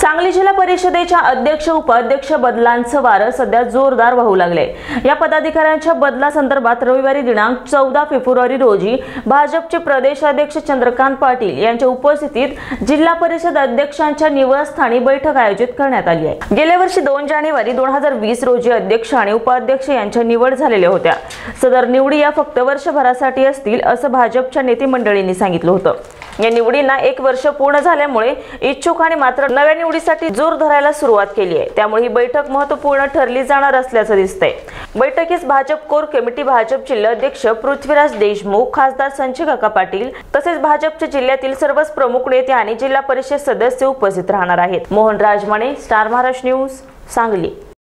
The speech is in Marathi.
सांगली जिल्हा परिषदेच्या अध्यक्ष उपाध्यक्ष बदलांचं वारं सध्या जोरदार वाहू लागले। या पदाधिकाऱ्यांच्या बदलासंदर्भात रविवारी दिनांक 14 फेब्रुवारी रोजी भाजपचे प्रदेशाध्यक्ष चंद्रकांत पाटील यांच्या उपस्थितीत जिल्हा परिषद अध्यक्षांच्या निवासस्थानी बैठक आयोजित करण्यात आली आहे। गेल्या वर्षी 2 जानेवारी 2020 रोजी अध्यक्ष आणि उपाध्यक्ष यांच्या निवड झालेल्या होत्या। सदर निवडी या फक्त वर्षभरासाठी असतील असं भाजपच्या नेते मंडळींनी सांगितलं होतं। या निवडींना 1 वर्ष पूर्ण झाल्यामुळे इच्छुकांनी मात्र नव्या निवडीसाठी जोर धरायला सुरुवात केली आहे। त्यामुळे ही बैठक महत्त्वपूर्ण ठरली जाणार असल्याचं दिसतंय। बैठकीस भाजप कोर कमिटी, भाजप जिल्हाध्यक्ष पृथ्वीराज देशमुख, खासदार संजय काका पाटील तसेच भाजपच्या जिल्ह्यातील सर्वच प्रमुख नेते आणि जिल्हा परिषद सदस्य उपस्थित राहणार आहेत। Mohan Rajmane, star Maharashtra news, Sangli.